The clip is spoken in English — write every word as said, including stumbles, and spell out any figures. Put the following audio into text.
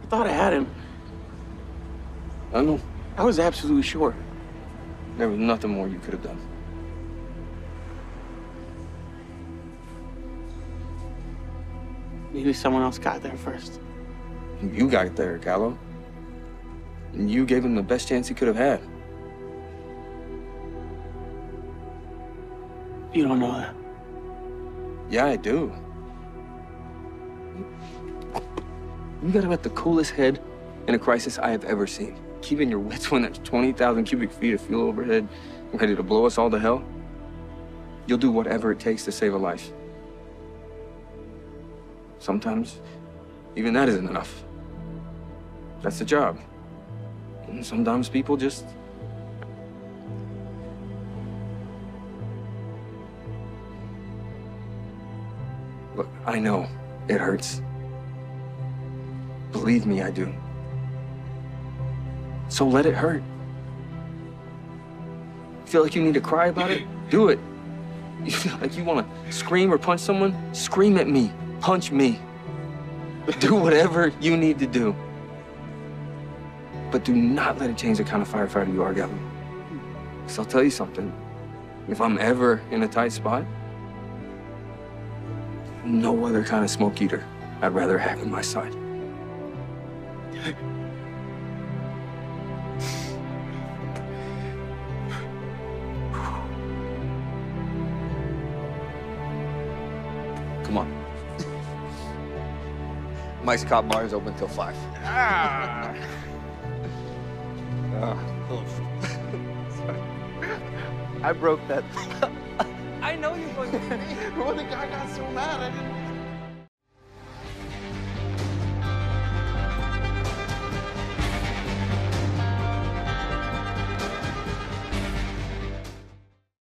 thought I had him. I know. I was absolutely sure. There was nothing more you could have done. Maybe someone else got there first. You got there, Gallo. And you gave him the best chance he could have had. You don't know that. Yeah, I do. You gotta have the coolest head in a crisis I have ever seen. Keeping your wits when there's twenty thousand cubic feet of fuel overhead, ready to blow us all to hell. You'll do whatever it takes to save a life. Sometimes, even that isn't enough. That's the job. And sometimes people just... Look, I know it hurts. Believe me, I do. So let it hurt. Feel like you need to cry about it? Do it. You feel like you want to scream or punch someone? Scream at me. Punch me. Do whatever you need to do. But do not let it change the kind of firefighter you are, Gallo. Because I'll tell you something. If I'm ever in a tight spot, no other kind of smoke eater I'd rather have in my side. Come on. Mike's Cop bar is open till five. Ah. uh, I broke that. I know you broke it. Well, the guy got so mad I didn't.